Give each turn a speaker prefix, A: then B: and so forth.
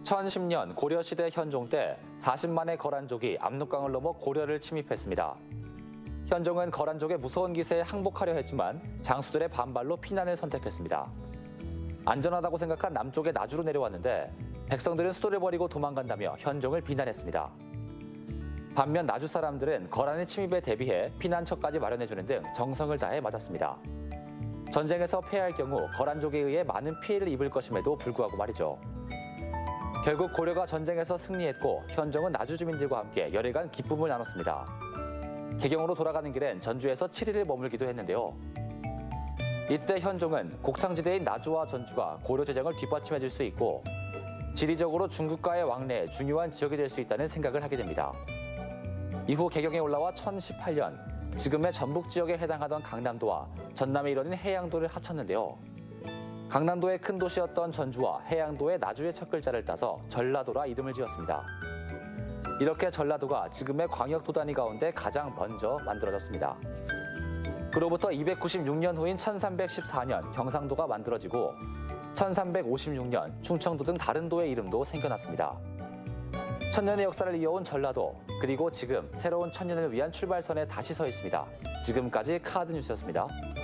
A: 2010년 고려시대 현종 때 40만의 거란족이 압록강을 넘어 고려를 침입했습니다. 현종은 거란족의 무서운 기세에 항복하려 했지만 장수들의 반발로 피난을 선택했습니다. 안전하다고 생각한 남쪽의 나주로 내려왔는데 백성들은 수도를 버리고 도망간다며 현종을 비난했습니다. 반면 나주 사람들은 거란의 침입에 대비해 피난처까지 마련해주는 등 정성을 다해 맞았습니다. 전쟁에서 패할 경우 거란족에 의해 많은 피해를 입을 것임에도 불구하고 말이죠. 결국 고려가 전쟁에서 승리했고 현종은 나주 주민들과 함께 열흘간 기쁨을 나눴습니다. 개경으로 돌아가는 길엔 전주에서 7일을 머물기도 했는데요. 이때 현종은 곡창지대인 나주와 전주가 고려 재정을 뒷받침해줄 수 있고 지리적으로 중국과의 왕래에 중요한 지역이 될 수 있다는 생각을 하게 됩니다. 이후 개경에 올라와 1018년 지금의 전북 지역에 해당하던 강남도와 전남에 이르는 해양도를 합쳤는데요. 강남도의 큰 도시였던 전주와 해양도의 나주의 첫 글자를 따서 전라도라 이름을 지었습니다. 이렇게 전라도가 지금의 광역도 단위 가운데 가장 먼저 만들어졌습니다. 그로부터 296년 후인 1314년 경상도가 만들어지고 1356년 충청도 등 다른 도의 이름도 생겨났습니다. 천년의 역사를 이어온 전라도, 그리고 지금 새로운 천년을 위한 출발선에 다시 서 있습니다. 지금까지 카드뉴스였습니다.